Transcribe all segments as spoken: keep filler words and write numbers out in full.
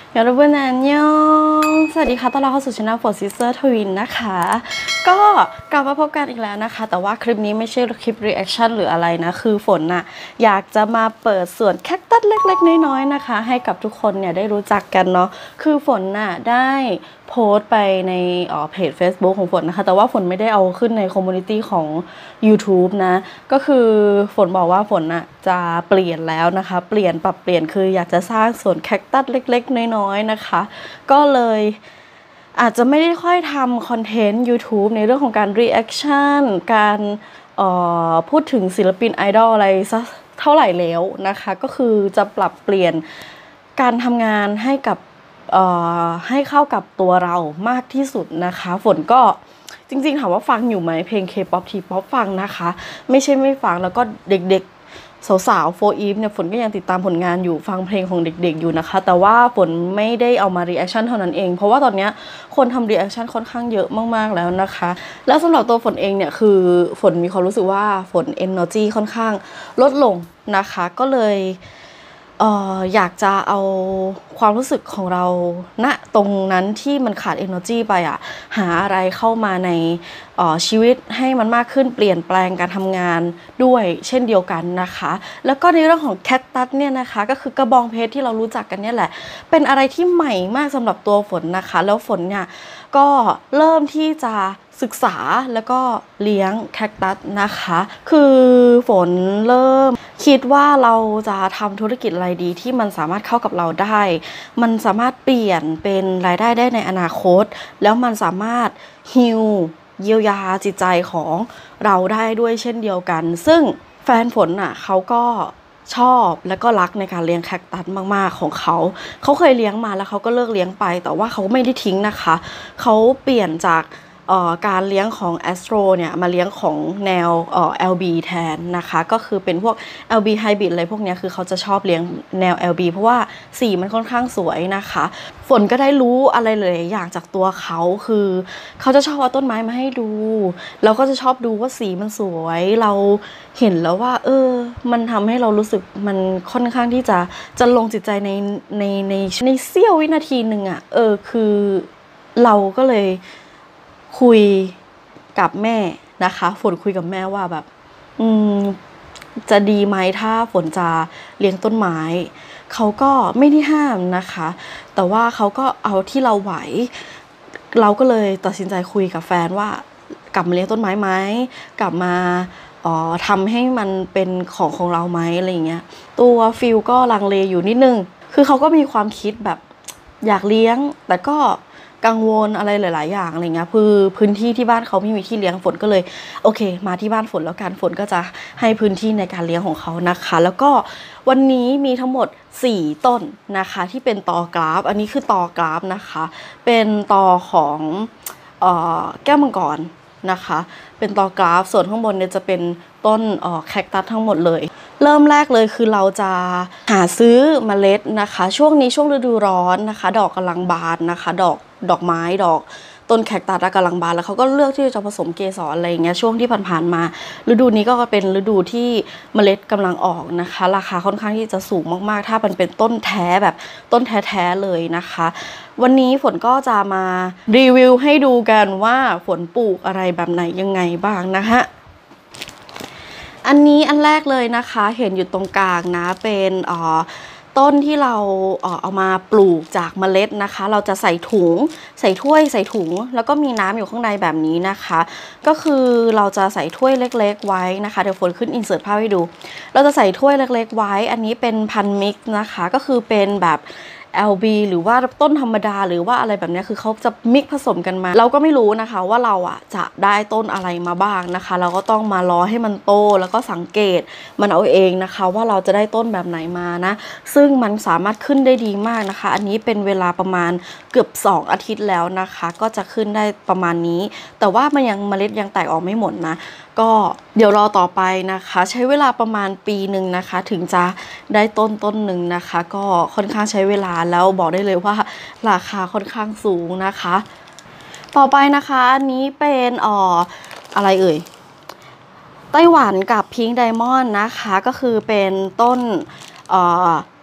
ยอรบุนันยองสวัสดีค่ะต้อนรับเข้าสู่ช่องฝนซิสเตอร์ทวินนะคะก็กลับมาพบกันอีกแล้วนะคะแต่ว่าคลิปนี้ไม่ใช่คลิปรีแอคชั่นหรืออะไรนะคือฝนน่ะอยากจะมาเปิดส่วนแคคตัสเล็กๆน้อยๆนะคะให้กับทุกคนเนี่ยได้รู้จักกันเนาะคือฝนน่ะได้โพสต์ไปในเพจ Facebook ของฝนนะคะแต่ว่าฝนไม่ได้เอาขึ้นในคอมมูนิตี้ของ YouTube นะก็คือฝนบอกว่าฝนน่ะจะเปลี่ยนแล้วนะคะเปลี่ยนปรับเปลี่ยนคืออยากจะสร้างสวนแคคตัสเล็กๆน้อยๆนะคะก็เลยอาจจะไม่ได้ค่อยทำคอนเทนต์ YouTube ในเรื่องของการ reaction การพูดถึงศิลปินไอดอลอะไรสักเท่าไหร่แล้วนะคะก็คือจะปรับเปลี่ยนการทำงานให้กับให้เข้ากับตัวเรามากที่สุดนะคะฝนก็จริงๆถามว่าฟังอยู่ไหมเพลง K-pop T-pop ฟังนะคะไม่ใช่ไม่ฟังแล้วก็เด็กๆสาวๆโฟอีฟเนี่ยฝนก็ยังติดตามผลงานอยู่ฟังเพลงของเด็กๆอยู่นะคะแต่ว่าฝนไม่ได้เอามารีแอคชั่นเท่านั้นเองเพราะว่าตอนนี้คนทำรีแอคชั่นค่อนข้างเยอะมากๆแล้วนะคะแล้วสำหรับตัวฝนเองเนี่ยคือฝนมีความรู้สึกว่าฝน energy ค่อนข้างลดลงนะคะก็เลยเอ่ออยากจะเอาความรู้สึกของเราณตรงนั้นที่มันขาด energy ไปอ่ะหาอะไรเข้ามาในชีวิตให้มันมากขึ้นเปลี่ยนแปลงการทำงานด้วยเช่นเดียวกันนะคะแล้วก็ในเรื่องของแคคตัสเนี่ยนะคะก็คือกระบองเพชรที่เรารู้จักกันเนี่ยแหละเป็นอะไรที่ใหม่มากสำหรับตัวฝนนะคะแล้วฝนเนี่ยก็เริ่มที่จะศึกษาแล้วก็เลี้ยงแคคตัสนะคะคือฝนเริ่มคิดว่าเราจะทำธุรกิจอะไรดีที่มันสามารถเข้ากับเราได้มันสามารถเปลี่ยนเป็นรายได้ได้ในอนาคตแล้วมันสามารถฮีลเยียวยาจิตใจของเราได้ด้วยเช่นเดียวกันซึ่งแฟนฝนอ่ะเขาก็ชอบและก็รักในการเลี้ยงแคคตัสมากๆของเขาเขาเคยเลี้ยงมาแล้วเขาก็เลิกเลี้ยงไปแต่ว่าเขาไม่ได้ทิ้งนะคะเขาเปลี่ยนจากการเลี้ยงของ Astro เนี่ยมาเลี้ยงของแนว แอล บี แทนนะคะก็คือเป็นพวก แอล บี Hybrid อะไรพวกนี้คือเขาจะชอบเลี้ยงแนว แอล บี เพราะว่าสีมันค่อนข้างสวยนะคะฝนก็ได้รู้อะไรหลายอย่างจากตัวเขาคือเขาจะชอบเอาต้นไม้มาให้ดูแล้วก็จะชอบดูว่าสีมันสวยเราเห็นแล้วว่าเออมันทำให้เรารู้สึกมันค่อนข้างที่จะจะลงจิตใจในในในในเสี้ยววินาทีหนึ่งอะเออคือเราก็เลยคุยกับแม่นะคะฝนคุยกับแม่ว่าแบบอืมจะดีไหมถ้าฝนจะเลี้ยงต้นไม้เขาก็ไม่ได้ห้ามนะคะแต่ว่าเขาก็เอาที่เราไหวเราก็เลยตัดสินใจคุยกับแฟนว่ากลับมาเลี้ยงต้นไม้ไหมกลับมาอ๋อทำให้มันเป็นของของเราไหมอะไรอย่างเงี้ยตัวฟิลก็ลังเลอยู่นิดนึงคือเขาก็มีความคิดแบบอยากเลี้ยงแต่ก็กังวลอะไรหลายๆอย่างอะไรเงี้ยคือพื้นที่ที่บ้านเขาไม่มีที่เลี้ยงฝนก็เลยโอเคมาที่บ้านฝนแล้วกันฝนก็จะให้พื้นที่ในการเลี้ยงของเขานะคะแล้วก็วันนี้มีทั้งหมดสี่ต้นนะคะที่เป็นตอกราฟอันนี้คือตอกราฟนะคะเป็นตอของเอ่อแก้วมังกรนะคะเป็นตอกราฟส่วนข้างบนเนี่ยจะเป็นต้นเอ่อแคคตัสทั้งหมดเลยเริ่มแรกเลยคือเราจะหาซื้อเมล็ดนะคะช่วงนี้ช่วงฤดูร้อนนะคะดอกกำลังบานนะคะดอกดอกไม้ดอกต้นแคคตัสกำลังบานแล้วเขาก็เลือกที่จะผสมเกสรอะไรอย่างเงี้ยช่วงที่ผ่านๆมาฤดูนี้ก็เป็นฤดูที่เมล็ดกำลังออกนะคะราคาค่อนข้างที่จะสูงมากๆถ้ามันเป็นต้นแท้แบบต้นแท้ๆเลยนะคะวันนี้ฝนก็จะมารีวิวให้ดูกันว่าฝนปลูกอะไรแบบไหนยังไงบ้างนะคะอันนี้อันแรกเลยนะคะเห็นอยู่ตรงกลางนะเป็นเอ่อต้นที่เราเอามาปลูกจากเมล็ดนะคะเราจะใส่ถุงใส่ถ้วยใส่ถุงแล้วก็มีน้ำอยู่ข้างในแบบนี้นะคะก็คือเราจะใส่ถ้วยเล็กๆไว้นะคะเดี๋ยวฝนขึ้นอินเสิร์ตภาพให้ดูเราจะใส่ถ้วยเล็กๆไว้อันนี้เป็นพันธุ์มิกซ์นะคะก็คือเป็นแบบ แอล บี หรือว่าต้นธรรมดาหรือว่าอะไรแบบนี้คือเขาจะมิกผสมกันมาเราก็ไม่รู้นะคะว่าเราอ่ะจะได้ต้นอะไรมาบ้างนะคะเราก็ต้องมารอให้มันโตแล้วก็สังเกตมันเอาเองนะคะว่าเราจะได้ต้นแบบไหนมานะซึ่งมันสามารถขึ้นได้ดีมากนะคะอันนี้เป็นเวลาประมาณเกือบสองอาทิตย์แล้วนะคะก็จะขึ้นได้ประมาณนี้แต่ว่ามันยังเมล็ดยังแตกออกไม่หมดนะก็เดี๋ยวรอต่อไปนะคะใช้เวลาประมาณปีหนึ่งนะคะถึงจะได้ต้นต้นหนึ่งนะคะก็ค่อนข้างใช้เวลาแล้วบอกได้เลยว่าราคาค่อนข้างสูงนะคะต่อไปนะคะอันนี้เป็นอ่ออะไรเอ่ยไต้หวันกับพิงค์ไดมอนด์นะคะก็คือเป็นต้นเอ่อ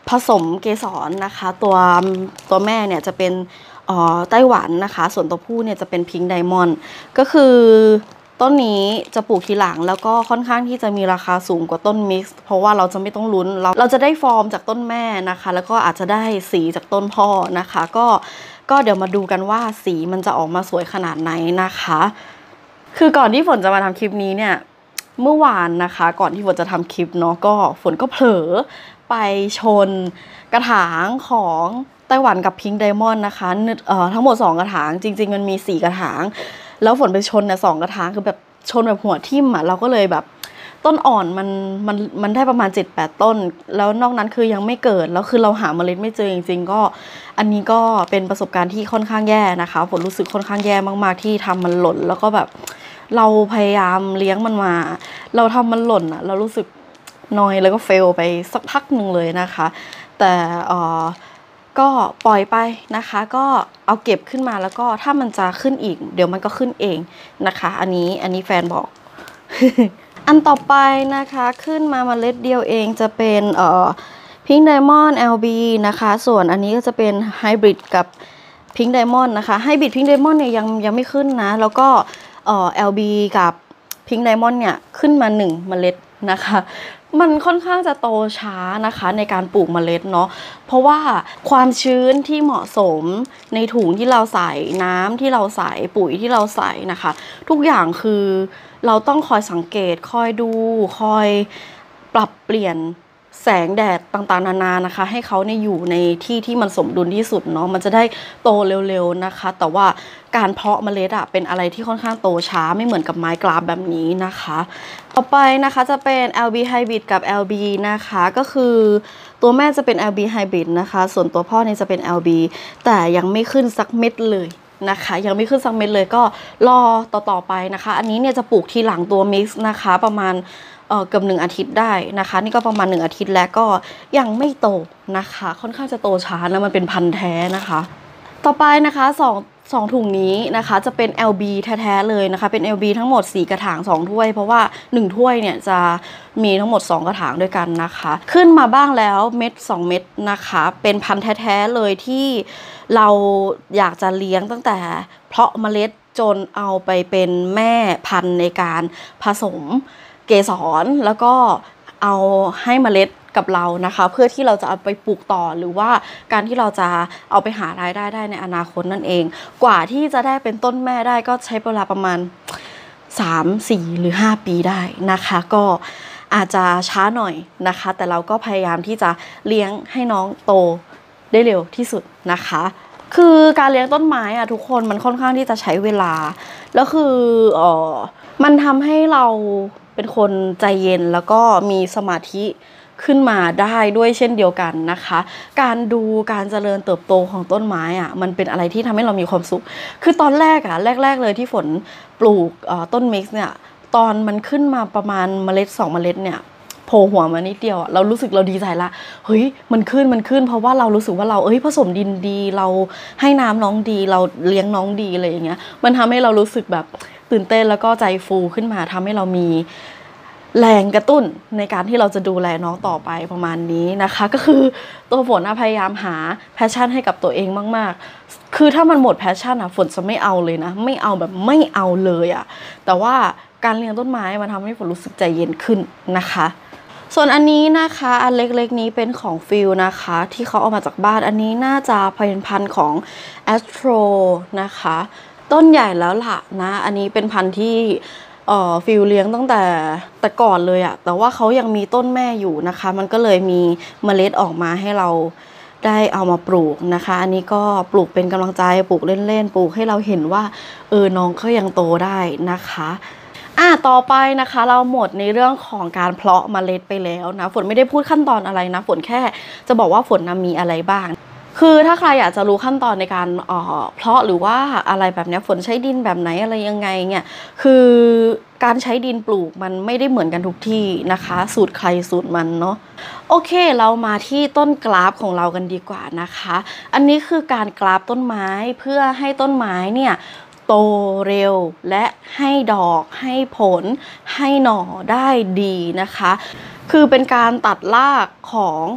ผสมเกสรนะคะตัวตัวแม่เนี่ยจะเป็นไต้หวันนะคะส่วนตัวผู้เนี่ยจะเป็นพิงค์ไดมอนด์ก็คือต้นนี้จะปลูกทีหลังแล้วก็ค่อนข้างที่จะมีราคาสูงกว่าต้นมิกซ์เพราะว่าเราจะไม่ต้องลุ้นเราเราจะได้ฟอร์มจากต้นแม่นะคะแล้วก็อาจจะได้สีจากต้นพ่อนะคะก็ก็เดี๋ยวมาดูกันว่าสีมันจะออกมาสวยขนาดไหนนะคะคือก่อนที่ฝนจะมาทำคลิปนี้เนี่ยเมื่อวานนะคะก่อนที่ฝนจะทำคลิปเนาะก็ฝนก็เผลอไปชนกระถางของไต้หวันกับพิงค์ไดมอนด์นะคะเอ่อทั้งหมดสองกระถางจริงๆมันมีสี่กระถางแล้วฝนไปชนเนี่ยสองกระถางคือแบบชนแบบหัวทิ่มอ่ะเราก็เลยแบบต้นอ่อนมันมันมันได้ประมาณ เจ็ดแปด ต้นแล้วนอกนั้นคือยังไม่เกิดแล้วคือเราหาเมล็ดไม่เจอจริงๆก็อันนี้ก็เป็นประสบการณ์ที่ค่อนข้างแย่นะคะฝนรู้สึกค่อนข้างแย่มากๆที่ทำมันหล่นแล้วก็แบบเราพยายามเลี้ยงมันมาเราทำมันหล่นอ่ะเรารู้สึกนอยแล้วก็เฟลไปสักพักหนึ่งเลยนะคะแต่เอ่อก็ปล่อยไปนะคะก็เอาเก็บขึ้นมาแล้วก็ถ้ามันจะขึ้นอีกเดี๋ยวมันก็ขึ้นเองนะคะอันนี้อันนี้แฟนบอก อันต่อไปนะคะขึ้นมาเมล็ดเดียวเองจะเป็นเอ่อพิงค์ไดมอนด์ แอล บี นะคะส่วนอันนี้ก็จะเป็นไฮบริดกับพิงค์ไดมอนด์นะคะไฮบริดพิงค์ไดมอนด์เนี่ยยังยังไม่ขึ้นนะแล้วก็เอ่อ แอล บี กับพิงค์ไดมอนด์เนี่ยขึ้นมาหนึ่งเมล็ดนะคะมันค่อนข้างจะโตช้านะคะในการปลูกเมล็ดเนาะเพราะว่าความชื้นที่เหมาะสมในถุงที่เราใส่น้ำที่เราใส่ปุ๋ยที่เราใส่นะคะทุกอย่างคือเราต้องคอยสังเกตคอยดูคอยปรับเปลี่ยนแสงแดดต่างๆนานานะคะให้เขาเนี่ยอยู่ในที่ที่มันสมดุลที่สุดเนาะมันจะได้โตเร็วๆนะคะแต่ว่าการเพาะเมล็ดอะเป็นอะไรที่ค่อนข้างโตช้าไม่เหมือนกับไม้กราฟแบบนี้นะคะต่อไปนะคะจะเป็น แอล บี Hybrid กับ แอล บี นะคะก็คือตัวแม่จะเป็น แอล บี Hybrid นะคะส่วนตัวพ่อเนี่ยจะเป็น แอล บี แต่ยังไม่ขึ้นสักเม็ดเลยนะคะยังไม่ขึ้นสักเม็ดเลยก็รอต่อๆไปนะคะอันนี้เนี่ยจะปลูกทีหลังตัวมิกซ์นะคะประมาณเอ่อเกือบหนึ่งอาทิตย์ได้นะคะนี่ก็ประมาณหนึ่งอาทิตย์แล้วก็ยังไม่โตนะคะค่อนข้างจะโตช้านะมันเป็นพันธุ์แท้นะคะต่อไปนะคะสองสองถุงนี้นะคะจะเป็น แอล บี แท้ๆเลยนะคะเป็น แอล บี ทั้งหมดสี่กระถางสองถ้วยเพราะว่าหนึ่งถ้วยเนี่ยจะมีทั้งหมดสองกระถางด้วยกันนะคะขึ้นมาบ้างแล้วเม็ดสองเม็ดนะคะเป็นพันธุ์แท้ๆเลยที่เราอยากจะเลี้ยงตั้งแต่เพาะเมล็ดจนเอาไปเป็นแม่พันธุ์ในการผสมเกสรแล้วก็เอาให้เมล็ดกับเรานะคะเพื่อที่เราจะเอาไปปลูกต่อหรือว่าการที่เราจะเอาไปหารายได้ได้ในอนาคตนั่นเองกว่าที่จะได้เป็นต้นแม่ได้ก็ใช้เวลาประมาณสาม สี่หรือห้าปีได้นะคะก็อาจจะช้าหน่อยนะคะแต่เราก็พยายามที่จะเลี้ยงให้น้องโตได้เร็วที่สุดนะคะคือการเลี้ยงต้นไม้อะทุกคนมันค่อนข้างที่จะใช้เวลาแล้วคือเออมันทำให้เราเป็นคนใจเย็นแล้วก็มีสมาธิขึ้นมาได้ด้วยเช่นเดียวกันนะคะการดูการเจริญเติบโตของต้นไม้อะมันเป็นอะไรที่ทำให้เรามีความสุขคือตอนแรกอะแรกๆเลยที่ฝนปลูกต้นมิกซ์เนี่ยตอนมันขึ้นมาประมาณเมล็ดสองเมล็ดเนี่ยโผล่หัวมานิดเดียวเรารู้สึกเราดีใจละเฮ้ยมันขึ้นมันขึ้นเพราะว่าเรารู้สึกว่าเราเอ้ยผสมดินดีเราให้น้ำน้องดีเราเลี้ยงน้องดีอะไรอย่างเงี้ยมันทำให้เรารู้สึกแบบตื่นเต้นแล้วก็ใจฟูขึ้นมาทำให้เรามีแรงกระตุ้นในการที่เราจะดูแลน้องต่อไปประมาณนี้นะคะก็คือตัวฝนพยายามหาแพชชั่นให้กับตัวเองมากๆคือถ้ามันหมดแพชชั่นอะฝนจะไม่เอาเลยนะไม่เอาแบบไม่เอาเลยอะแต่ว่าการเลี้ยงต้นไม้มันทำให้ฝนรู้สึกใจเย็นขึ้นนะคะส่วนอันนี้นะคะอันเล็กๆนี้เป็นของฟิลนะคะที่เขาเอามาจากบ้านอันนี้น่าจะเป็นพันธุ์ของ Astro นะคะต้นใหญ่แล้วล่ะนะอันนี้เป็นพันธุ์ที่เอ่อฟิลเลี้ยงตั้งแต่แต่ก่อนเลยอะแต่ว่าเขายังมีต้นแม่อยู่นะคะมันก็เลยมีเมล็ดออกมาให้เราได้เอามาปลูกนะคะอันนี้ก็ปลูกเป็นกำลังใจปลูกเล่นๆปลูกให้เราเห็นว่าเออน้องเขายังโตได้นะคะอ่ะต่อไปนะคะเราหมดในเรื่องของการเพาะเมล็ดไปแล้วนะฝนไม่ได้พูดขั้นตอนอะไรนะฝนแค่จะบอกว่าฝนมีอะไรบ้างคือถ้าใครอยากจะรู้ขั้นตอนในการเอ่อเพาะหรือว่าอะไรแบบนี้ฝนใช้ดินแบบไหนอะไรยังไงเนี่ยคือการใช้ดินปลูกมันไม่ได้เหมือนกันทุกที่นะคะสูตรใครสูตรมันเนาะโอเคเรามาที่ต้นกราฟของเรากันดีกว่านะคะอันนี้คือการกราฟต้นไม้เพื่อให้ต้นไม้เนี่ยโตเร็วและให้ดอกให้ผลให้หน่อได้ดีนะคะคือเป็นการตัดรากของ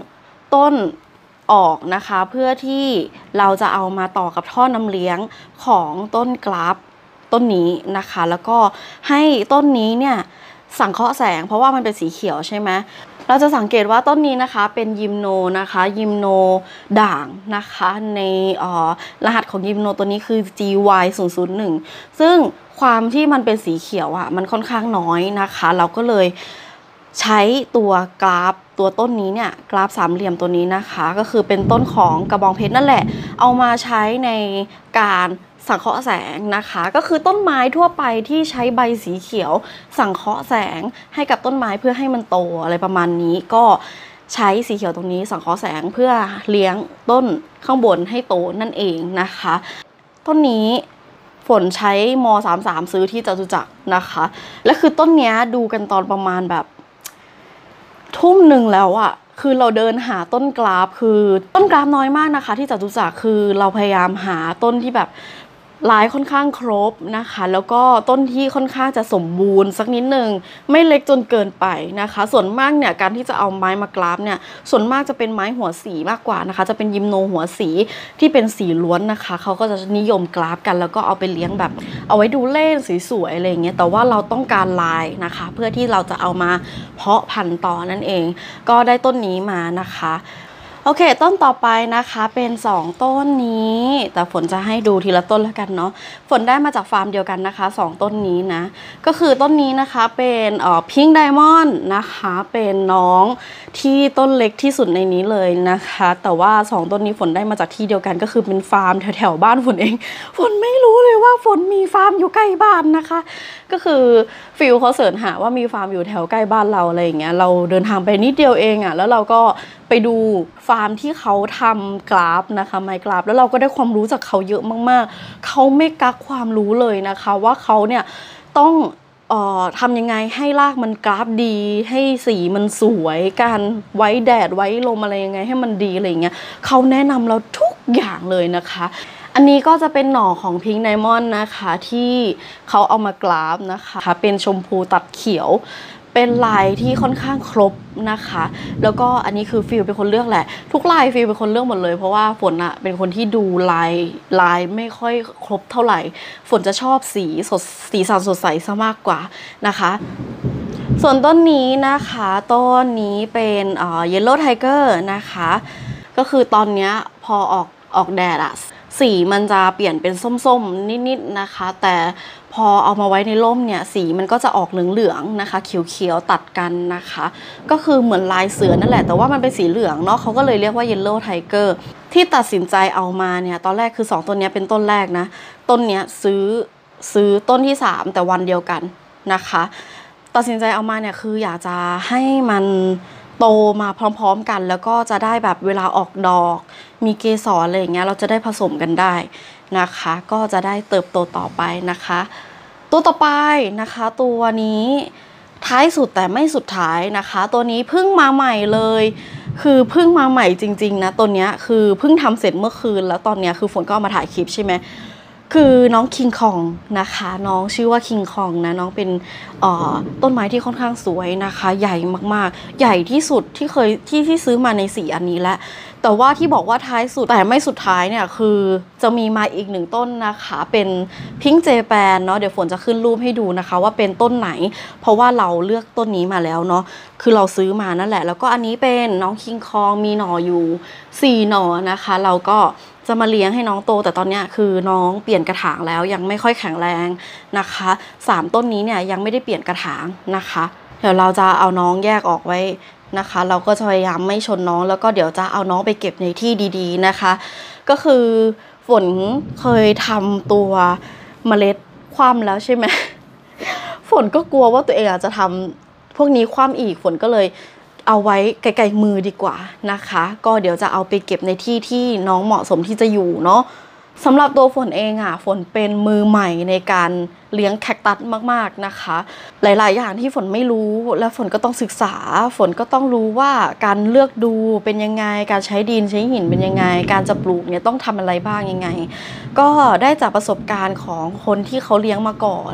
ต้นออกนะคะเพื่อที่เราจะเอามาต่อกับท่อน้ำเลี้ยงของต้นกราฟต้นนี้นะคะแล้วก็ให้ต้นนี้เนี่ยสังเคราะห์แสงเพราะว่ามันเป็นสีเขียวใช่ไหมเราจะสังเกตว่าต้นนี้นะคะเป็นยิมโนนะคะยิมโนด่างนะคะในรหัสของยิมโนตัวนี้คือ จี วาย ศูนย์ ศูนย์ หนึ่ง ซึ่งความที่มันเป็นสีเขียวอ่ะมันค่อนข้างน้อยนะคะเราก็เลยใช้ตัวกราฟตัวต้นนี้เนี่ยกราฟสามเหลี่ยมตัวนี้นะคะก็คือเป็นต้นของกระบองเพชรนั่นแหละเอามาใช้ในการสังเคราะห์แสงนะคะก็คือต้นไม้ทั่วไปที่ใช้ใบสีเขียวสังเคราะห์แสงให้กับต้นไม้เพื่อให้มันโตอะไรประมาณนี้ก็ใช้สีเขียวตรงนี้สังเคราะห์แสงเพื่อเลี้ยงต้นข้างบนให้โตนั่นเองนะคะต้นนี้ฝนใช้ม สามสิบสามซื้อที่จตุจักรนะคะและคือต้นเนี้ยดูกันตอนประมาณแบบทุ่มหนึ่งแล้วอะคือเราเดินหาต้นกราฟคือต้นกราฟน้อยมากนะคะที่จตุจักรคือเราพยายามหาต้นที่แบบลายค่อนข้างครบนะคะแล้วก็ต้นที่ค่อนข้างจะสมบูรณ์สักนิดนึงไม่เล็กจนเกินไปนะคะส่วนมากเนี่ยการที่จะเอาไม้มากราฟเนี่ยส่วนมากจะเป็นไม้หัวสีมากกว่านะคะจะเป็นยิมโนหัวสีที่เป็นสีล้วนนะคะเขาก็จะนิยมกราฟกันแล้วก็เอาไปเลี้ยงแบบเอาไว้ดูเล่นสวยๆอะไรอย่างเงี้ยแต่ว่าเราต้องการลายนะคะเพื่อที่เราจะเอามาเพาะพันธุ์ต่อนั่นเองก็ได้ต้นนี้มานะคะโอเคต้นต่อไปนะคะเป็นสองต้นนี้แต่ฝนจะให้ดูทีละต้นแล้วกันเนาะฝนได้มาจากฟาร์มเดียวกันนะคะสองต้นนี้นะก็คือต้นนี้นะคะเป็นเอ่อพิงค์ไดมอนด์นะคะเป็นน้องที่ต้นเล็กที่สุดในนี้เลยนะคะแต่ว่าสองต้นนี้ฝนได้มาจากที่เดียวกันก็คือเป็นฟาร์มแถวๆบ้านฝนเองฝนไม่รู้เลยว่าฝนมีฟาร์มอยู่ใกล้บ้านนะคะก็คือฟิลเขาเสิร์ชหาว่ามีฟาร์มอยู่แถวใกล้บ้านเราอะไรอย่างเงี้ยเราเดินทางไปนิดเดียวเองอ่ะแล้วเราก็ไปดูฟาร์มที่เขาทำกราฟนะคะไม้กราฟแล้วเราก็ได้ความรู้จากเขาเยอะมากๆเขาไม่กักความรู้เลยนะคะว่าเขาเนี่ยต้องเอ่อทำยังไงให้รากมันกราฟดีให้สีมันสวยการไว้แดดไว้ลมอะไรยังไงให้มันดีอะไรเงี้ยเขาแนะนำเราทุกอย่างเลยนะคะอันนี้ก็จะเป็นหน่อของพิงค์ไดมอนด์นะคะที่เขาเอามากราฟนะคะเป็นชมพูตัดเขียวเป็นลายที่ค่อนข้างครบนะคะแล้วก็อันนี้คือฟิลเป็นคนเลือกแหละทุกลายฟิลเป็นคนเลือกหมดเลยเพราะว่าฝนอะเป็นคนที่ดูลายลายไม่ค่อยครบเท่าไหร่ฝนจะชอบสีสดสีสันสดใสซะมากกว่านะคะส่วนต้นนี้นะคะต้นนี้เป็นเอ่อ Yellow Tiger นะคะก็คือตอนเนี้ยพอออกออกแดดอะสีมันจะเปลี่ยนเป็นส้มๆนิดๆนะคะแต่พอเอามาไว้ในร่มเนี่ยสีมันก็จะออกเหลืองๆนะคะเขียวๆตัดกันนะคะก็คือเหมือนลายเสือนั่นแหละแต่ว่ามันเป็นสีเหลืองเนาะเขาก็เลยเรียกว่า Yellow Tiger ที่ตัดสินใจเอามาเนี่ยตอนแรกคือสองต้นนี้เป็นต้นแรกนะต้นเนี้ยซื้อซื้อต้นที่สามแต่วันเดียวกันนะคะตัดสินใจเอามาเนี่ยคืออยากจะให้มันโตมาพร้อมๆกันแล้วก็จะได้แบบเวลาออกดอกมีเกสรอะไรอย่างเงี้ยเราจะได้ผสมกันได้นะคะก็จะได้เติบโตต่อไปนะคะตัวต่อไปนะคะตัวนี้ท้ายสุดแต่ไม่สุดท้ายนะคะตัวนี้เพิ่งมาใหม่เลยคือเพิ่งมาใหม่จริงๆนะตัวเนี้ยคือเพิ่งทำเสร็จเมื่อคืนแล้วตอนเนี้ยคือฝนก็เอามาถ่ายคลิปใช่ไหมคือน้องคิงคองนะคะน้องชื่อว่าคิงคองนะน้องเป็นต้นไม้ที่ค่อนข้างสวยนะคะใหญ่มากๆใหญ่ที่สุดที่เคยที่ที่ซื้อมาในสีอันนี้แล้วแต่ว่าที่บอกว่าท้ายสุดแต่ไม่สุดท้ายเนี่ยคือจะมีมาอีกหนึ่งต้นนะคะเป็นพิงค์เจแปนเนาะเดี๋ยวฝนจะขึ้นรูปให้ดูนะคะว่าเป็นต้นไหนเพราะว่าเราเลือกต้นนี้มาแล้วเนาะคือเราซื้อมานั่นแหละแล้วก็อันนี้เป็นน้องคิงคองมีหน่ออยู่สี่หน่อนะคะเราก็จะมาเลี้ยงให้น้องโตแต่ตอนนี้คือน้องเปลี่ยนกระถางแล้วยังไม่ค่อยแข็งแรงนะคะสามต้นนี้เนี่ยยังไม่ได้เปลี่ยนกระถางนะคะเดี๋ยวเราจะเอาน้องแยกออกไว้นะคะเราก็จะพยายามไม่ชนน้องแล้วก็เดี๋ยวจะเอาน้องไปเก็บในที่ดีๆนะคะก็คือฝนเคยทำตัวเมล็ดคว่ำแล้วใช่ไหม ฝนก็กลัวว่าตัวเองอาจจะทำพวกนี้คว่ำอีกฝนก็เลยเอาไว้ไกลๆมือดีกว่านะคะก็เดี๋ยวจะเอาไปเก็บในที่ที่น้องเหมาะสมที่จะอยู่เนาะสำหรับตัวฝนเองอ่ะฝนเป็นมือใหม่ในการเลี้ยงแคคตัสมากๆนะคะหลายๆอย่างที่ฝนไม่รู้และฝนก็ต้องศึกษาฝนก็ต้องรู้ว่าการเลือกดูเป็นยังไงการใช้ดินใช้หินเป็นยังไงการจะปลูกเนี่ยต้องทำอะไรบ้างยังไงก็ได้จากประสบการณ์ของคนที่เขาเลี้ยงมาก่อน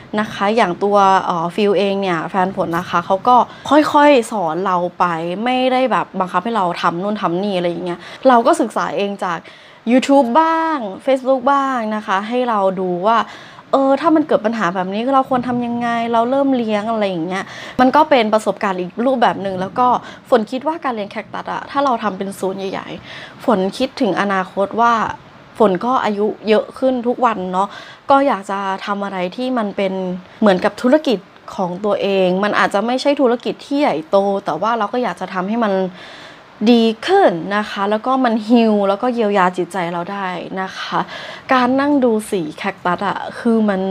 นะคะอย่างตัวฟิลเองเนี่ยแฟนฝนนะคะเขาก็ค่อยๆสอนเราไปไม่ได้แบบบังคับให้เราทำนู่นทำนี่อะไรอย่างเงี้ยเราก็ศึกษาเองจาก YouTube บ้าง Facebook บ้างนะคะให้เราดูว่าเออถ้ามันเกิดปัญหาแบบนี้เราควรทำยังไงเราเริ่มเลี้ยงอะไรอย่างเงี้ยมันก็เป็นประสบการณ์อีกรูปแบบหนึ่งแล้วก็ฝนคิดว่าการเลี้ยงแคคตัสอะถ้าเราทำเป็นศูนย์ใหญ่ๆฝนคิดถึงอนาคตว่าฝนก็อายุเยอะขึ้นทุกวันเนาะก็อยากจะทำอะไรที่มันเป็นเหมือนกับธุรกิจของตัวเองมันอาจจะไม่ใช่ธุรกิจที่ใหญ่โตแต่ว่าเราก็อยากจะทำให้มันดีขึ้นนะคะแล้วก็มันฮีลแล้วก็เยียวยาจิตใจเราได้นะคะการนั่งดูสีแคคตัสอะคือมัน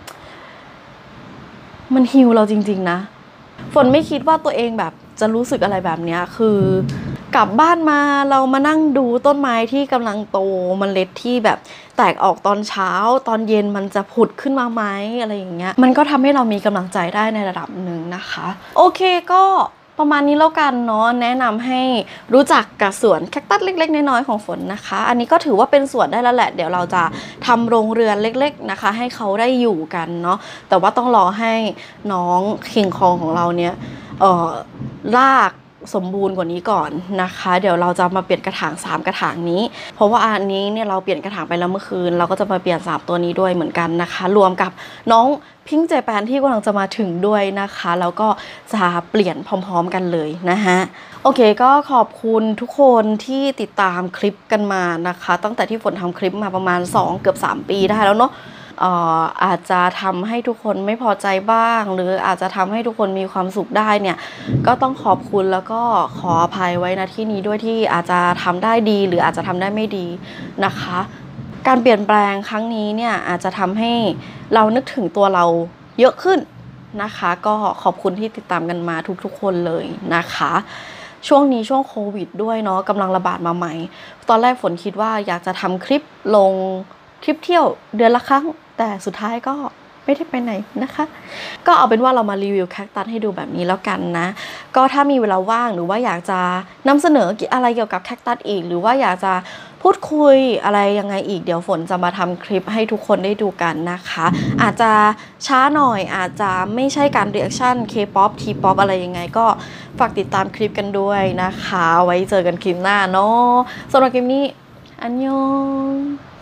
มันฮีลเราจริงๆนะฝนไม่คิดว่าตัวเองแบบจะรู้สึกอะไรแบบนี้คือกลับบ้านมาเรามานั่งดูต้นไม้ที่กำลังโตเมล็ดที่แบบแตกออกตอนเช้าตอนเย็นมันจะผุดขึ้นมาไหมอะไรอย่างเงี้ยมันก็ทำให้เรามีกำลังใจได้ในระดับหนึ่งนะคะโอเคก็ประมาณนี้แล้วกันเนาะแนะนำให้รู้จักกับสวนแคคตัสเล็กๆน้อยๆของฝนนะคะอันนี้ก็ถือว่าเป็นสวนได้แล้วแหละเดี๋ยวเราจะทำโรงเรือนเล็กๆนะคะให้เขาได้อยู่กันเนาะแต่ว่าต้องรอให้น้องคิงคองของเราเนี่ยเอ่อรากสมบูรณ์กว่านี้ก่อนนะคะเดี๋ยวเราจะมาเปลี่ยนกระถางสามกระถางนี้เพราะว่าอันนี้เนี่ยเราเปลี่ยนกระถางไปแล้วเมื่อคืนเราก็จะมาเปลี่ยนสามตัวนี้ด้วยเหมือนกันนะคะรวมกับน้องพิงค์เจแปนที่กำลังจะมาถึงด้วยนะคะแล้วก็จะเปลี่ยนพร้อมๆกันเลยนะฮะโอเคก็ขอบคุณทุกคนที่ติดตามคลิปกันมานะคะตั้งแต่ที่ฝนทำคลิปมาประมาณสองเกือบสามปีได้แล้วเนาะเอ่ออาจจะทำให้ทุกคนไม่พอใจบ้างหรืออาจจะทำให้ทุกคนมีความสุขได้เนี่ยก็ต้องขอบคุณแล้วก็ขออภัยไว้นะที่นี้ด้วยที่อาจจะทำได้ดีหรืออาจจะทำได้ไม่ดีนะคะการเปลี่ยนแปลงครั้งนี้เนี่ยอาจจะทำให้เรานึกถึงตัวเราเยอะขึ้นนะคะก็ขอบคุณที่ติดตามกันมาทุกๆคนเลยนะคะช่วงนี้ช่วงโควิดด้วยเนาะกำลังระบาดมาใหม่ตอนแรกฝนคิดว่าอยากจะทำคลิปลงคลิปเที่ยวเดือนละครั้งแต่สุดท้ายก็ไม่ได้ไปไหนนะคะก็เอาเป็นว่าเรามารีวิวแคคตัสให้ดูแบบนี้แล้วกันนะก็ถ้ามีเวลาว่างหรือว่าอยากจะนำเสนออะไรเกี่ยวกับแคคตัสอีกหรือว่าอยากจะพูดคุยอะไรยังไงอีกเดี๋ยวฝนจะมาทำคลิปให้ทุกคนได้ดูกันนะคะอาจจะช้าหน่อยอาจจะไม่ใช่การรีแอคชั่น K-pop T-pop อะไรยังไงก็ฝากติดตามคลิปกันด้วยนะคะไว้เจอกันคลิปหน้าเนาะสำหรับคลิปนี้อันยอง